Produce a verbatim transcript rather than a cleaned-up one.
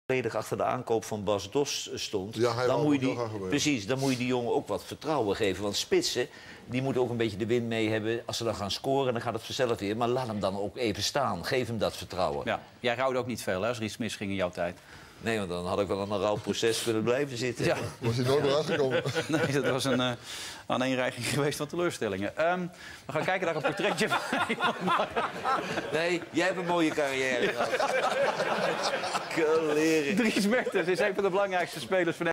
volledig achter de aankoop van Bas Dos stond... Ja, hij dan wou moet je ook die, heel graag gebeuren. precies, dan moet je die jongen ook wat vertrouwen geven. Want spitsen, die moeten ook een beetje de wind mee hebben. Als ze dan gaan scoren, dan gaat het vanzelf weer. Maar laat hem dan ook even staan. Geef hem dat vertrouwen. Ja. Jij rouwde ook niet veel, hè, als er iets misging in jouw tijd. Nee, want dan had ik wel aan een rauw proces kunnen blijven zitten. Ja. Was hij nooit meer uitgekomen? Nee, dat was een uh, aaneenreiging geweest van teleurstellingen. Um, we gaan kijken naar een portretje van iemand. Nee, jij hebt een mooie carrière gehad. Kaleren. Dries Mertens is een van de belangrijkste spelers van